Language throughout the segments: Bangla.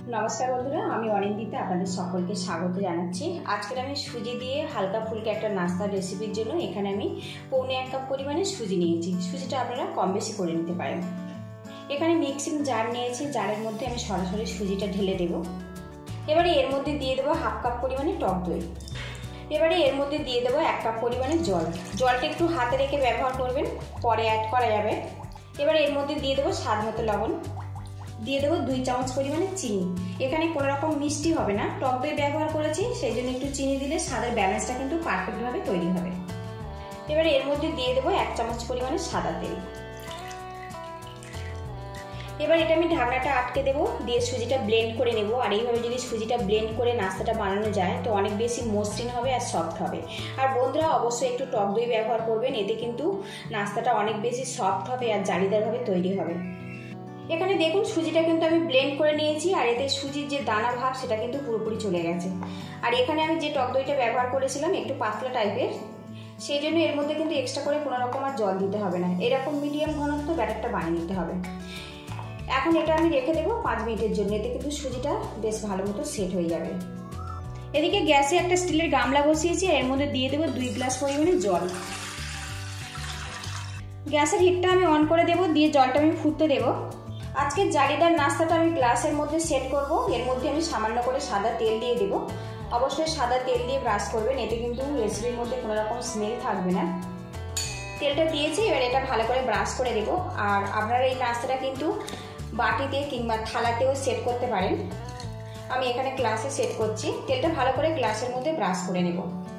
नमस्कार बंधुरा आमी अनिंदिता आपनादेर सकलके स्वागत जानाच्छि। आजके आमी सुजी दिए हल्का फुलका एक नास्तार रेसिपिर जोन्नो एखाने आमी पौने 1 कप परिमाणे सुजी नियेछि। सुजिटा आपनारा कम बेशी करे निते पारेन। एखाने मिक्सिंग जार नियेछि, जारेर मধ্যে आमी सरासरि सुजिटा ढेले देब। एबारे एर मধ্যে दिए देब हाफ कप परिमाणे टक दई। एबारे एर मধ্যে दिए देब 1 कप परिमाणे जल। जलटा एकटु हाते रेखे व्यवहार करबेन, परे ऐड करा जाबे। एबारे एर मধ্যে दिए देब स्वाद मतो लवण, দিয়ে দেব 2 চামচ পরিমাণে চিনি। এখানে কোনো রকম মিষ্টি হবে না, টক দই ব্যবহার করেছি, সেইজন্য একটু চিনি দিলে স্বাদের ব্যালেন্সটা কিন্তু পারফেক্ট ভাবে তৈরি হবে। এবারে এর মধ্যে দিয়ে দেব 1 চামচ পরিমাণে সাদা তেল। এবার এটা আমি ঢাকনাটা আটকে দেব, দিয়ে সুজিটা ব্লেন্ড করে নেব। আর এইভাবে যদি সুজিটা ব্লেন্ড করে নাস্তাটা বানানো যায় তো অনেক বেশি মসৃণ হবে আর সফট হবে। আর বন্ধুরা অবশ্যই একটু টক দই ব্যবহার করবেন, এতে কিন্তু নাস্তাটা অনেক বেশি সফট হবে আর জালিদারভাবে তৈরি হবে। এখানে দেখুন সুজিটা কিন্তু আমি ব্লেন্ড করে নিয়েছি, আর এতে সুজির যে দানা ভাব সেটা কিন্তু পুরোপুরি চলে গেছে। আর এখানে আমি যে টক দইটা ব্যবহার করেছিলাম একটু পাতলা টাইপের, সেই জন্য এর মধ্যে কিন্তু এক্সট্রা করে কোনো রকম আর জল দিতে হবে না। এরকম মিডিয়াম ঘনত্ব ব্যাটারটা বানিয়ে নিতে হবে। এখন এটা আমি রেখে দেবো 5 মিনিটের জন্য, এতে কিন্তু সুজিটা বেশ ভালো মতো সেট হয়ে যাবে। এদিকে গ্যাসে একটা স্টিলের গামলা বসিয়েছি, আর এর মধ্যে দিয়ে দেবো 2 গ্লাস পরিমাণে জল। গ্যাসের হিটটা আমি অন করে দেবো, দিয়ে জলটা আমি ফুটতে দেবো। আজকের জালিদার নাস্তাটা আমি গ্লাসের মধ্যে সেট করব। এর মধ্যে আমি সামান্য করে সাদা তেল দিয়ে দেব। অবশ্যই সাদা তেল দিয়ে ব্রাশ করবেন, এতে কিন্তু রেসিপির মধ্যে কোনো রকম স্মেল থাকবে না। তেলটা দিয়েছি, এবার এটা ভালো করে ব্রাশ করে দেব। আর আপনারা এই নাস্তাটা কিন্তু বাটিতে কিংবা থালাতেও সেট করতে পারেন। আমি এখানে গ্লাসে সেট করছি। তেলটা ভালো করে গ্লাসের মধ্যে ব্রাশ করে নেব।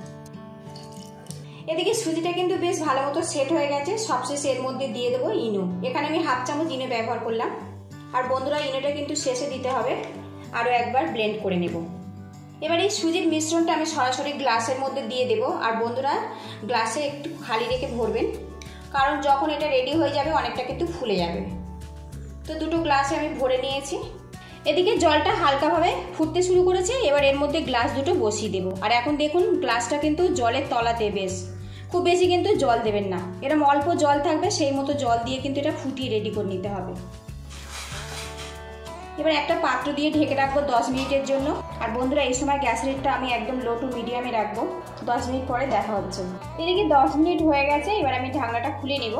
এদিকে সুজিটা কিন্তু বেশ ভালো মতো সেট হয়ে গেছে। সবশেষে এর মধ্যে দিয়ে দেবো ইনো। এখানে আমি হাফ চামচ ইনো ব্যবহার করলাম। আর বন্ধুরা ইনোটা কিন্তু শেষে দিতে হবে। আরও একবার ব্লেন্ড করে নেব। এবার এই সুজির মিশ্রণটা আমি সরাসরি গ্লাসের মধ্যে দিয়ে দেব। আর বন্ধুরা গ্লাসে একটু খালি রেখে ভরবেন, কারণ যখন এটা রেডি হয়ে যাবে অনেকটা কিন্তু ফুলে যাবে। তো দুটো গ্লাসে আমি ভরে নিয়েছি। এদিকে জলটা হালকাভাবে ফুটতে শুরু করেছে। এবার এর মধ্যে গ্লাস দুটো বসিয়ে দেব। আর এখন দেখুন গ্লাসটা কিন্তু জলের তলাতে, বেশ খুব বেশি কিন্তু জল দেবেন না, এরকম অল্প জল থাকবে, সেই মতো জল দিয়ে কিন্তু এটা ফুটিয়ে রেডি করে নিতে হবে। এবার একটা পাত্র দিয়ে ঢেকে রাখবো 10 মিনিটের জন্য। আর বন্ধুরা এই সময় গ্যাসের হিটটা আমি একদম লো টু মিডিয়ামে রাখবো। 10 মিনিট পরে দেখা হচ্ছে। এদিকে 10 মিনিট হয়ে গেছে, এবার আমি ঢাকনাটা খুলে নেব।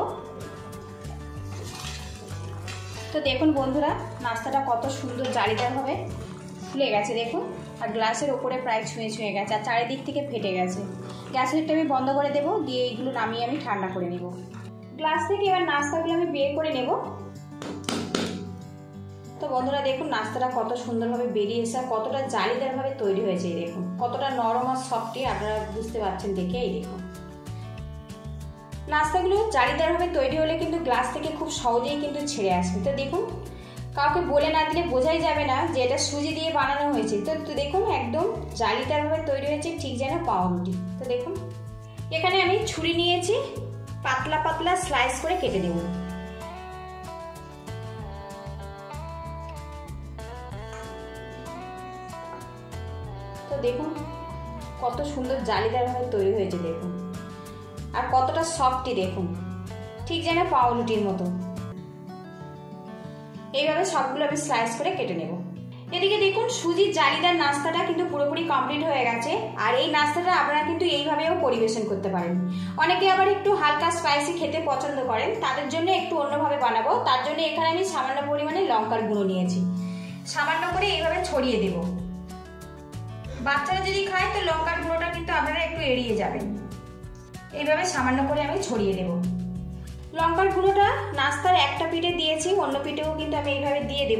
তো দেখুন বন্ধুরা নাস্তাটা কত সুন্দর জালিদার হবে ফুলে গেছে দেখুন। আর গ্লাসের ওপরে প্রায় ছুঁয়ে ছুঁয়ে গেছে, আর চারিদিক থেকে ফেটে গেছে। গ্যাসের হিটটা আমি বন্ধ করে দেবো, দিয়ে এইগুলো নামিয়ে আমি ঠান্ডা করে নেব। গ্লাস থেকে এবার নাস্তাগুলো আমি বের করে নেব। তো বন্ধুরা দেখুন নাস্তাটা কত সুন্দরভাবে বেরিয়ে এসে কতটা জালিদারভাবে তৈরি হয়েছে। এই দেখুন কতটা নরম আর সফটি, আপনারা বুঝতে পারছেন দেখে। এই দেখুন নাস্তাগুলো জালিদারভাবে তৈরি হলে কিন্তু গ্লাস থেকে খুব সহজেই কিন্তু ছেড়ে আসবে। তো দেখুন কাউকে বলে না দিলে বোঝাই যাবে না যে এটা সুজি দিয়ে বানানো হয়েছে। তো দেখুন একদম জালিদারভাবে তৈরি হয়েছে, ঠিক যেন পাউরুটি। তো দেখুন এখানে আমি ছুরি নিয়েছি, পাতলা পাতলা স্লাইস করে কেটে দেব। তো দেখুন কত সুন্দর জালিদারভাবে তৈরি হয়েছে দেখুন, আর কতটা সফটি দেখুন, ঠিক যেন পাউরুটির মতো। এইভাবে সবগুলো আমি স্লাইস করে কেটে নেব। এদিকে দেখুন সুজির জালিদার নাস্তাটা কিন্তু পুরোপুরি কমপ্লিট হয়ে গেছে। আর এই নাস্তাটা আপনারা কিন্তু এইভাবেও পরিবেশন করতে পারেন। অনেকে আবার একটু হালকা স্পাইসি খেতে পছন্দ করেন, তাদের জন্য একটু অন্যভাবে বানাবো। তার জন্য এখানে আমি সামান্য পরিমাণে লঙ্কার গুঁড়ো নিয়েছি, সামান্য করে এইভাবে ছড়িয়ে দেব। বাচ্চারা যদি খায় তো লঙ্কার গুঁড়োটা কিন্তু আপনারা একটু এড়িয়ে যাবেন। এইভাবে সামান্য করে আমি ছড়িয়ে দেব। লঙ্কার গুঁড়োটা নাস্তার একটা পিঠে দিয়েছি, অন্য পিঠেও কিন্তু আমি এইভাবে দিয়ে দেব।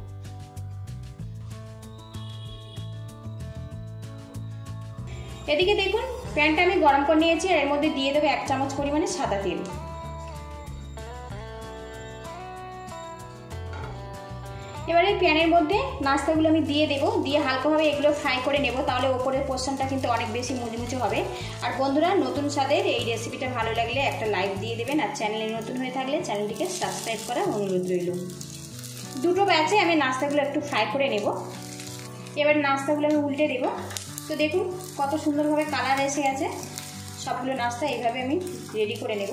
এদিকে দেখুন প্যানটা আমি গরম করে নিয়েছি, আর এর মধ্যে দিয়ে দেবো 1 চামচ পরিমাণে সাদা তেল। এবারে প্যানের মধ্যে নাস্তাগুলো আমি দিয়ে দেব, দিয়ে হালকাভাবে এগুলো ফ্রাই করে নেব, তাহলে ওপরের পোর্শনটা কিন্তু অনেক বেশি মুচমুচে হবে। আর বন্ধুরা নতুন স্বাদের এই রেসিপিটা ভালো লাগলে একটা লাইক দিয়ে দেবেন, আর চ্যানেলে নতুন হয়ে থাকলে চ্যানেলটিকে সাবস্ক্রাইব করার অনুরোধ রইল। দুটো ব্যাচে আমি নাস্তাগুলো একটু ফ্রাই করে নেব। এবার নাস্তাগুলো আমি উল্টে দেব। তো দেখুন কত সুন্দরভাবে কালার এসে গেছে। সবগুলো নাস্তা এইভাবে আমি রেডি করে নেব।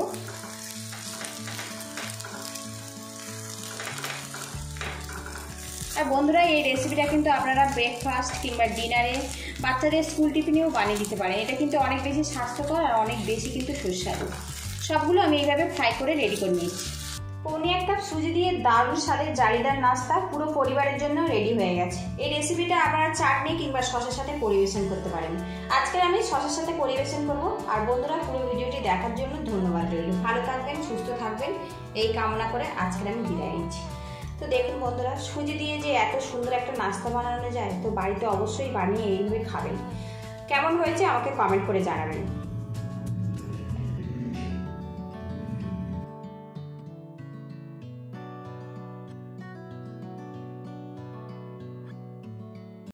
আর বন্ধুরা এই রেসিপিটা কিন্তু আপনারা ব্রেকফাস্ট কিংবা ডিনারে বাচ্চাদের স্কুল টিফিনেও বানিয়ে দিতে পারেন। এটা কিন্তু অনেক বেশি স্বাস্থ্যকর আর অনেক বেশি কিন্তু সুস্বাদু। সবগুলো আমি এইভাবে ফ্রাই করে রেডি করে নিচ্ছি। 1.5 কাপ সুজি দিয়ে দারুণ স্বাদের জালিদার নাস্তা পুরো পরিবারের জন্য রেডি হয়ে গেছে। এই রেসিপিটা আপনারা চাটনি কিংবা সসের সাথে পরিবেশন করতে পারেন। আজকে আমি সসের সাথে পরিবেশন করব। আর বন্ধুরা পুরো ভিডিওটি দেখার জন্য ধন্যবাদ রইল। ভালো থাকবেন, সুস্থ থাকবেন এই কামনা করে আজকে আমি বিদায় নিচ্ছি। তো দেখুন বন্ধুরা, সুজি দিয়ে যে এত সুন্দর একটা নাস্তা বানানো যায়, তো বাড়িতে অবশ্যই বানিয়ে এইভাবে খাবেন। কেমন হয়েছে আমাকে কমেন্ট করে জানাবেন।